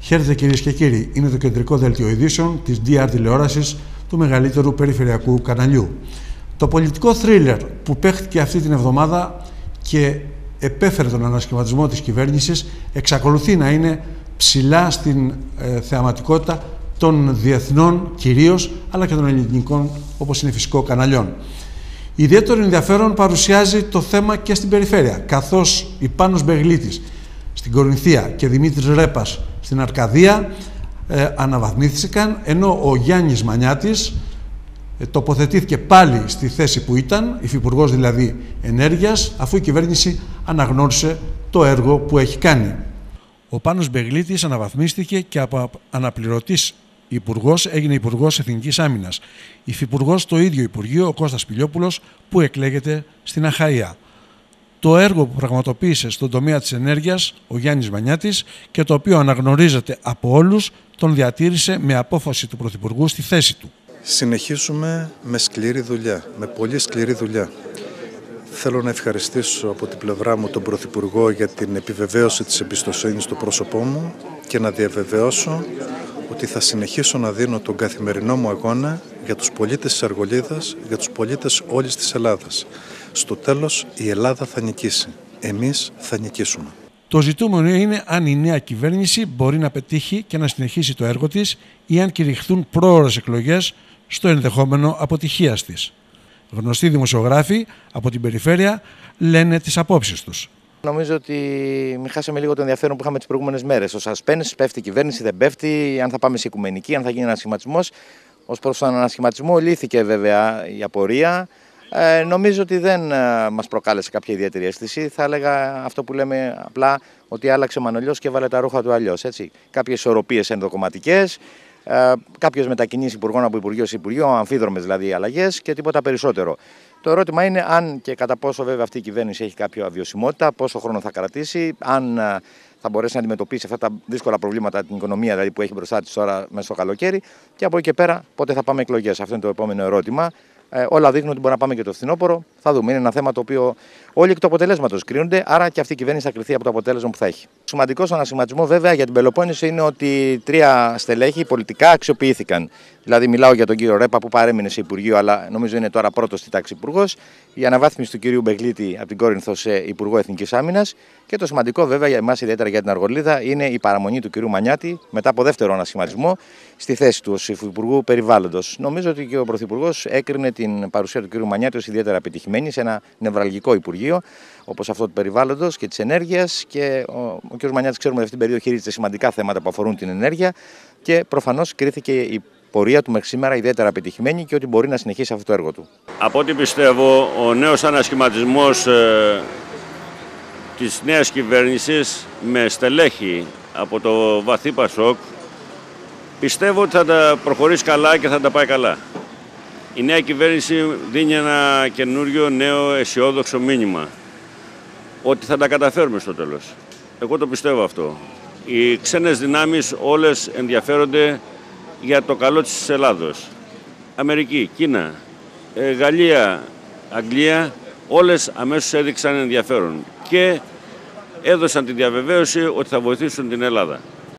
Χαίρετε κυρίες και κύριοι, είναι το κεντρικό δελτίο ειδήσεων της DR τηλεόρασης του μεγαλύτερου περιφερειακού καναλιού. Το πολιτικό θρίλερ που παίχτηκε αυτή την εβδομάδα και επέφερε τον ανασχηματισμό της κυβέρνησης εξακολουθεί να είναι ψηλά στην θεαματικότητα των διεθνών κυρίως, αλλά και των ελληνικών, όπως είναι φυσικό, καναλιών. Ιδιαίτερο ενδιαφέρον παρουσιάζει το θέμα και στην περιφέρεια, καθώς η Πάνος Μπεγλίτης στην Κορινθία και Δημήτρης Ρέπας στην Αρκαδία αναβαθμίστηκαν, ενώ ο Γιάννης Μανιάτης τοποθετήθηκε πάλι στη θέση που ήταν, υφυπουργός δηλαδή ενέργειας, αφού η κυβέρνηση αναγνώρισε το έργο που έχει κάνει. Ο Πάνος Μπεγλίτης αναβαθμίστηκε και από αναπληρωτής υπουργός έγινε υπουργός Εθνικής Άμυνας. Υφυπουργός το ίδιο Υπουργείο, ο Κώστας Πηλιόπουλος, που εκλέγεται στην Αχαΐα. Το έργο που πραγματοποίησε στον τομέα της ενέργειας ο Γιάννης Μανιάτης και το οποίο αναγνωρίζεται από όλους, τον διατήρησε με απόφαση του Πρωθυπουργού στη θέση του. Συνεχίζουμε με σκληρή δουλειά, με πολύ σκληρή δουλειά. Θέλω να ευχαριστήσω από την πλευρά μου τον Πρωθυπουργό για την επιβεβαίωση της εμπιστοσύνης στο πρόσωπό μου και να διαβεβαιώσω ότι θα συνεχίσω να δίνω τον καθημερινό μου αγώνα για τους πολίτες της Αργολίδας, για τους πολίτες όλης της Ελλάδας. Στο τέλος η Ελλάδα θα νικήσει. Εμείς θα νικήσουμε. Το ζητούμενο είναι αν η νέα κυβέρνηση μπορεί να πετύχει και να συνεχίσει το έργο της ή αν κηρυχθούν πρόωρες εκλογές στο ενδεχόμενο αποτυχίας της. Γνωστοί δημοσιογράφοι από την περιφέρεια λένε τις απόψεις τους. Νομίζω ότι μην χάσαμε λίγο το ενδιαφέρον που είχαμε τις προηγούμενες μέρες. Ο suspense, πέφτει η κυβέρνηση, δεν πέφτει, αν θα πάμε σε οικουμενική, αν θα γίνει ανασχηματισμός. Ως προς τον ανασχηματισμό λύθηκε βέβαια η απορία. Νομίζω ότι δεν μας προκάλεσε κάποια ιδιαίτερη αίσθηση. Θα έλεγα αυτό που λέμε απλά, ότι άλλαξε Μανολιός και έβαλε τα ρούχα του αλλιώς. Κάποιες ισορροπίες ενδοκομματικές, κάποιες μετακινήσεις υπουργών από Υπουργείο σε Υπουργείο, αμφίδρομες δηλαδή αλλαγές και τίποτα περισσότερο. Το ερώτημα είναι αν και κατά πόσο βέβαια αυτή η κυβέρνηση έχει κάποια αβιωσιμότητα, πόσο χρόνο θα κρατήσει, αν θα μπορέσει να αντιμετωπίσει αυτά τα δύσκολα προβλήματα, την οικονομία δηλαδή που έχει μπροστά της τώρα μέσα στο καλοκαίρι, και από εκεί και πέρα πότε θα πάμε εκλογές. Αυτό είναι το επόμενο ερώτημα. Όλα δείχνουν ότι μπορεί να πάμε και το φθινόπωρο. Θα δούμε. Είναι ένα θέμα το οποίο όλοι εκ του αποτελέσματος κρίνονται, άρα και αυτή η κυβέρνηση θα κριθεί από το αποτέλεσμα που θα έχει. Σημαντικό στον ανασχηματισμό βέβαια για την Πελοπόννησο είναι ότι 3 στελέχη πολιτικά αξιοποιήθηκαν. Δηλαδή, μιλάω για τον κύριο Ρέπα που παρέμεινε σε Υπουργείο, αλλά νομίζω είναι τώρα πρώτος στη τάξη υπουργός. Η αναβάθμιση του κυρίου Μπεγλίτη από την Κόρινθο σε Υπουργό Εθνικής Άμυνας. Και το σημαντικό βέβαια για εμάς, ιδιαίτερα για την Αργολίδα, είναι η παραμονή του κυρίου Μανιάτη μετά από δεύτερο ανασχηματισμό στη θέση του ως Υφυπουργού Περιβάλλοντος. Νομίζω ότι και ο Πρωθυπουργός έκρινε την παρουσία του κυρίου Μανιάτη ως ιδιαίτερα επιτυχημένη σε ένα νευραλγικό Υπουργείο όπως αυτό του Περιβάλλοντος και της Ενέργειας. Και ο κύριος Μανιάτης, ξέρουμε, αυτή την περίοδο χειρίζεται σημαντικά θέματα που αφορούν την ενέργεια και προφανώς κρίθηκε η πορεία του μέχρι σήμερα ιδιαίτερα επιτυχημένη και ότι μπορεί να συνεχίσει αυτό το έργο του. Από ό,τι πιστεύω, ο νέος ανασχηματισμός της νέας κυβέρνησης με στελέχη από το βαθύ Πασόκ πιστεύω ότι θα τα προχωρήσει καλά και θα τα πάει καλά. Η νέα κυβέρνηση δίνει ένα καινούριο, νέο, αισιόδοξο μήνυμα ότι θα τα καταφέρουμε στο τέλος. Εγώ το πιστεύω αυτό. Οι ξένες δυνάμεις όλες ενδιαφέρονται για το καλό της Ελλάδος. Αμερική, Κίνα, Γαλλία, Αγγλία, όλες αμέσως έδειξαν ενδιαφέρον και έδωσαν τη διαβεβαίωση ότι θα βοηθήσουν την Ελλάδα.